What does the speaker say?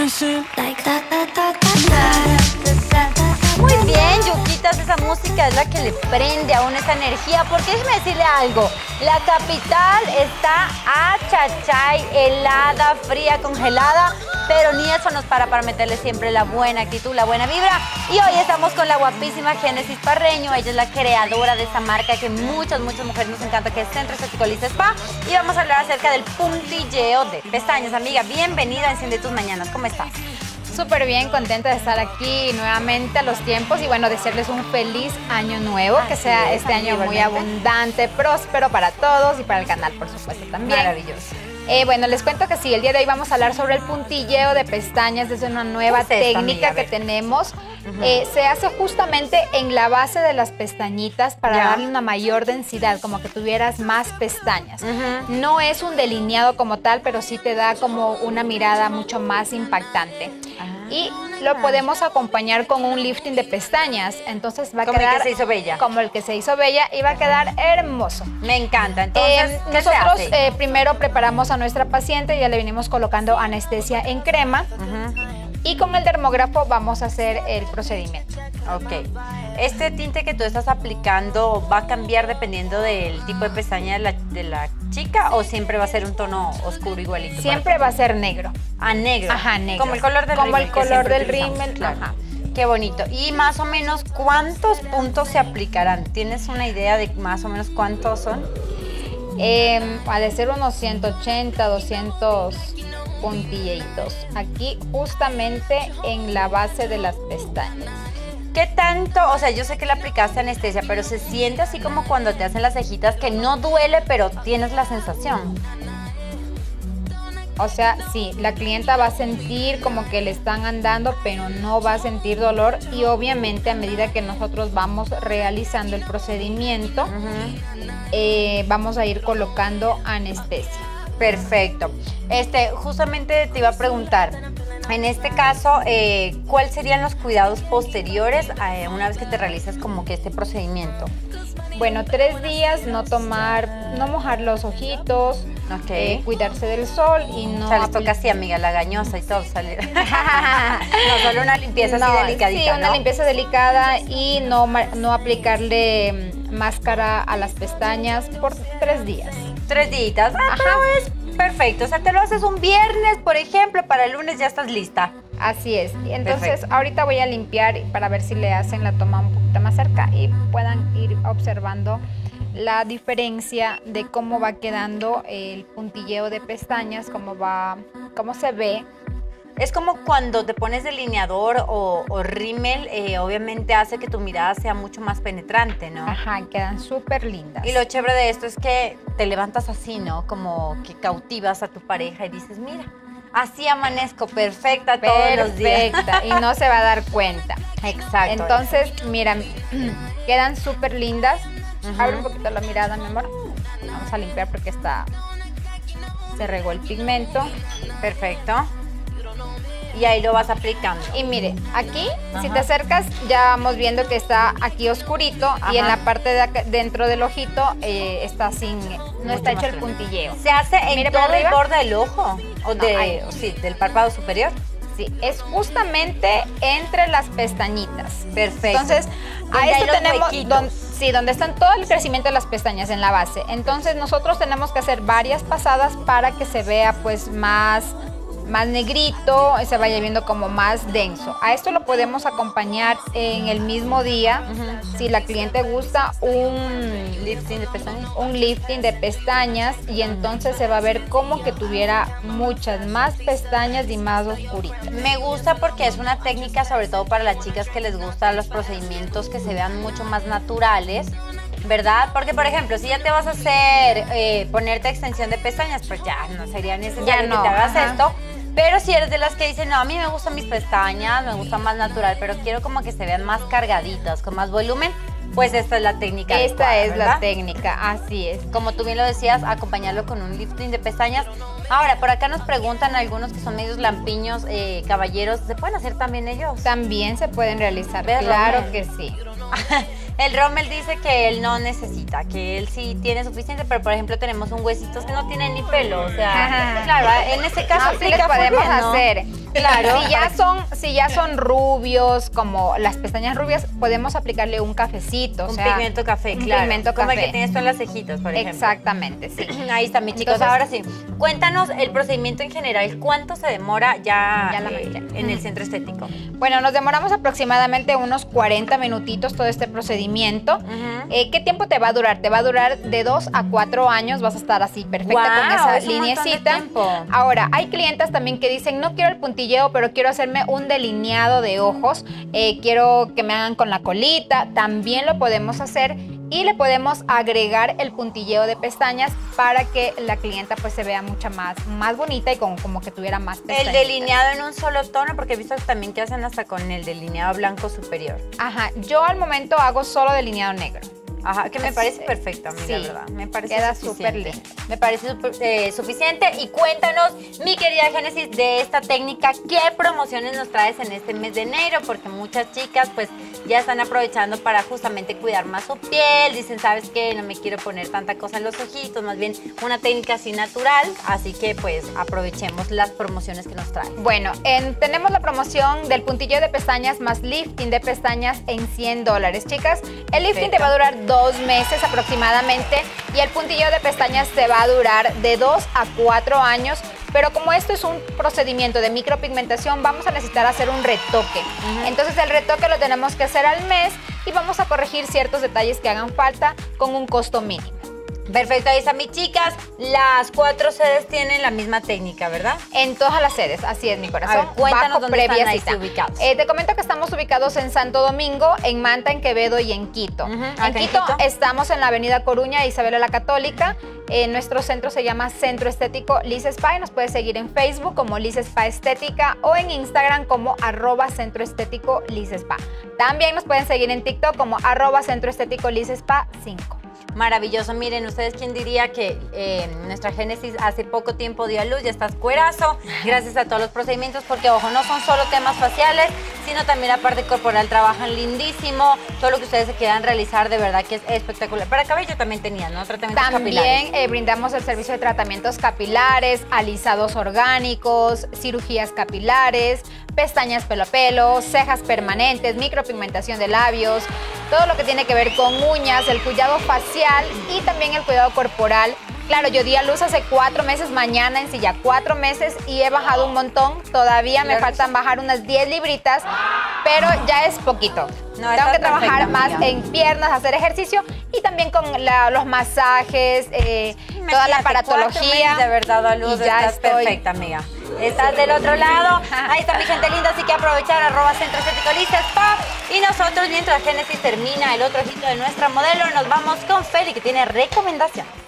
Muy bien, Yuquitas, esa música es la que le prende a uno esa energía, porque déjeme decirle algo, la capital está achachay, helada, fría, congelada, pero ni eso nos para meterle siempre la buena actitud, la buena vibra. Y hoy estamos con la guapísima Génesis Parreño, ella es la creadora de esa marca que muchas mujeres nos encanta, que es Centro Estético Lisa Spa, y vamos a hablar acerca del puntilleo de pestañas. Amiga, bienvenida a Enciende Tus Mañanas, ¿cómo estás? Súper bien, contenta de estar aquí nuevamente a los tiempos y bueno, desearles un feliz año nuevo, que sea este año muy abundante, próspero para todos y para el canal, por supuesto, también. Maravilloso. Bueno, les cuento que sí, el día de hoy vamos a hablar sobre el puntilleo de pestañas. Es una nueva técnica que tenemos. Se hace justamente en la base de las pestañitas para darle una mayor densidad, como que tuvieras más pestañas. No es un delineado como tal, pero sí te da como una mirada mucho más impactante. Y lo podemos acompañar con un lifting de pestañas, entonces va a quedar como el que se hizo bella. Como el que se hizo bella y va a quedar hermoso. Me encanta. Entonces, ¿qué nosotros se hace? Primero preparamos a nuestra paciente, ya le venimos colocando anestesia en crema. Y con el dermógrafo vamos a hacer el procedimiento. Ok. ¿Este tinte que tú estás aplicando va a cambiar dependiendo del tipo de pestaña de la chica o siempre va a ser un tono oscuro igualito? Siempre va a ser negro. Ah, negro. Ajá, negro. Como el color del rímel. Como el color del rímel. Claro. Ajá. Qué bonito. Y más o menos, ¿cuántos puntos se aplicarán? ¿Tienes una idea de más o menos cuántos son? Ha de ser unos 180, 200 puntillitos. Aquí justamente en la base de las pestañas. ¿Qué tanto? O sea, yo sé que le aplicaste anestesia, pero se siente así como cuando te hacen las cejitas, que no duele, pero tienes la sensación. O sea, sí, la clienta va a sentir como que le están andando, pero no va a sentir dolor. Y obviamente a medida que nosotros vamos realizando el procedimiento, vamos a ir colocando anestesia. Perfecto. Justamente te iba a preguntar, en este caso, ¿cuáles serían los cuidados posteriores una vez que te realizas como que este procedimiento? Bueno, 3 días, no mojar los ojitos, cuidarse del sol y no... O sea, les toca así, amiga, la gañosa y todo salir. No, solo una limpieza así delicadita, sí, una limpieza delicada y no aplicarle máscara a las pestañas por 3 días. 3 días. Pero es perfecto. O sea, te lo haces un viernes, por ejemplo, para el lunes ya estás lista. Así es. Entonces, ahorita voy a limpiar para ver si le hacen la toma un poquito más cerca y puedan ir observando la diferencia de cómo va quedando el puntilleo de pestañas, cómo se ve. Es como cuando te pones delineador o rímel, obviamente hace que tu mirada sea mucho más penetrante, ¿no? Ajá, quedan súper lindas. Y lo chévere de esto es que te levantas así, ¿no? Como que cautivas a tu pareja y dices, mira, así amanezco perfecta todos los días. Perfecta, y no se va a dar cuenta. Exacto. Entonces, mira, quedan súper lindas. Abre un poquito la mirada, mi amor. Vamos a limpiar porque se regó el pigmento. Perfecto. Y ahí lo vas aplicando. Y mire, aquí, si te acercas, ya vamos viendo que está aquí oscurito. Y en la parte de dentro del ojito está no está hecho el puntilleo. ¿Se hace en todo el borde del ojo? Sí, del párpado superior. Sí, es justamente entre las pestañitas. Perfecto. Entonces, a esto tenemos donde están todo el crecimiento de las pestañas en la base. Entonces, nosotros tenemos que hacer varias pasadas para que se vea pues más negrito, se vaya viendo como más denso. A esto lo podemos acompañar en el mismo día, si la cliente gusta, un lifting de pestañas y entonces se va a ver como que tuviera muchas más pestañas y más oscuritas. Me gusta porque es una técnica sobre todo para las chicas que les gustan los procedimientos que se vean mucho más naturales, ¿verdad? Porque, por ejemplo, si ya te vas a hacer, ponerte extensión de pestañas, pues ya no sería necesario que te hagas esto. Pero si eres de las que dicen, no, a mí me gustan mis pestañas, me gusta más natural, pero quiero como que se vean más cargaditas, con más volumen, pues esta es la técnica. Esta es la técnica, así es. Como tú bien lo decías, acompañarlo con un lifting de pestañas. Ahora, por acá nos preguntan algunos que son medios lampiños, caballeros, ¿se pueden hacer también ellos? También se pueden realizar, claro que sí. El Rommel dice que él no necesita, que él sí tiene suficiente, pero por ejemplo tenemos un huesito que no tiene ni pelo, o sea, claro, en ese caso sí les podemos hacer. Claro. Si ya son rubios, como las pestañas rubias, podemos aplicarle un cafecito. Un pigmento café, claro. Pigmento como café. el que tienes tú en las cejitas, por ejemplo. Exactamente, sí. Ahí está, mis chicos. Ahora sí, cuéntanos el procedimiento en general. ¿Cuánto se demora ya en el centro estético? Bueno, nos demoramos aproximadamente unos 40 minutitos todo este procedimiento. ¿Qué tiempo te va a durar? Te va a durar de 2 a 4 años. Vas a estar así perfecta con esa lineecita. Ahora, hay clientas también que dicen, no quiero el puntilleo, pero quiero hacerme un delineado de ojos. Quiero que me hagan con la colita. También lo podemos hacer. Y le podemos agregar el puntilleo de pestañas para que la clienta pues se vea mucho más bonita y como que tuviera más pestañas. El delineado en un solo tono, porque he visto también que hacen hasta con el delineado blanco superior. Ajá, yo al momento hago solo delineado negro. Ajá, que me parece perfecto, amiga, sí, ¿verdad? Me parece queda súper lindo. Me parece suficiente. Y cuéntanos, mi querida Génesis, de esta técnica, ¿qué promociones nos traes en este mes de enero? Porque muchas chicas, pues, ya están aprovechando para justamente cuidar más su piel. Dicen, ¿sabes qué? No me quiero poner tanta cosa en los ojitos, más bien una técnica así natural. Así que, pues, aprovechemos las promociones que nos traen. Bueno, tenemos la promoción del puntilleo de pestañas más lifting de pestañas en $100, chicas. El lifting te va a durar 2 meses aproximadamente y el puntilleo de pestañas te va a durar de 2 a 4 años, pero como esto es un procedimiento de micropigmentación, vamos a necesitar hacer un retoque. Entonces el retoque lo tenemos que hacer al mes y vamos a corregir ciertos detalles que hagan falta con un costo mínimo. Perfecto, ahí están mis chicas. Las 4 sedes tienen la misma técnica, ¿verdad? En todas las sedes, así es, mi corazón. A ver, cuéntanos dónde están ahí ubicados. Te comento que estamos ubicados en Santo Domingo, en Manta, en Quevedo y en Quito. En Quito estamos en la avenida Coruña, Isabela la Católica. Nuestro centro se llama Centro Estético Liz Spa y nos puedes seguir en Facebook como Liz Spa Estética o en Instagram como @Centro Estético Liz Spa. También nos pueden seguir en TikTok como @Centro Estético Liz Spa 5. Maravilloso. Miren, ustedes, ¿quién diría que nuestra Génesis hace poco tiempo dio a luz? Ya estás cuerazo, gracias a todos los procedimientos, porque, ojo, no son solo temas faciales, sino también la parte corporal. Trabajan lindísimo. Todo lo que ustedes se quieran realizar, de verdad que es espectacular. Para cabello también tenían, ¿no? Tratamientos capilares. También brindamos el servicio de tratamientos capilares, alisados orgánicos, cirugías capilares, pestañas pelo a pelo, cejas permanentes, micropigmentación de labios, todo lo que tiene que ver con uñas, el cuidado facial y también el cuidado corporal. Claro, yo di a luz hace 4 meses, mañana en sí ya 4 meses y he bajado un montón. Todavía me faltan bajar unas 10 libritas, pero ya es poquito. No, tengo que trabajar más en piernas, hacer ejercicio y también con los masajes, toda la aparatología. De verdad, a luz, estás perfecta, amiga. Estás del otro lado. Ahí está mi gente linda, así que aprovechar @Centro Estético Liz Spa. Y nosotros, mientras Génesis termina el otro ojito de nuestra modelo, nos vamos con Feli, que tiene recomendaciones.